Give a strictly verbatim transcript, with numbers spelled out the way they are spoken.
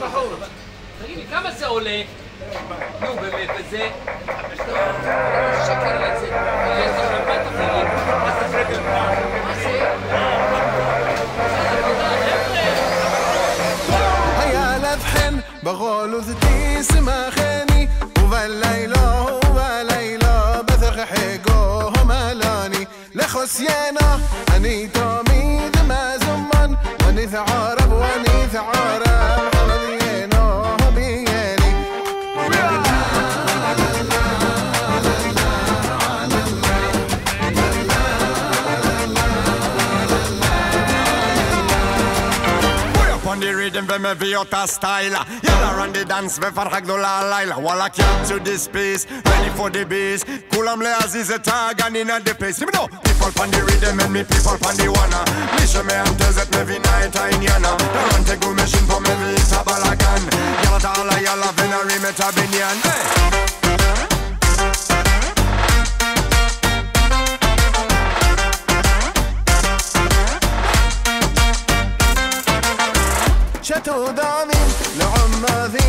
בחור. תגיד לי, כמה זה עולה? נו, באמת, וזה? שקר לזה. יש לך רמת אחרים. עשר שקל. מה זה? היה לבחן בغول وذتي سماخاني وبالليلة وبالليلة بثق حقوه ملاني لخسيانا أني تميد ما زمان واني ثعارب واني ثعارب حرضينا بيالي on the rhythm when me Viota style. Y'all run the dance ve farhak do la laila. Walla come to this space, ready for the bass. Kulam le aziz a tag and in the place. Me know people on the rhythm and me people on the wanna. Me show me am tezet me vi night in yana. The run te go machine for me vi tabalagan. Y'all tala y'all vena rimeta binyan. شتو دامين لعماذي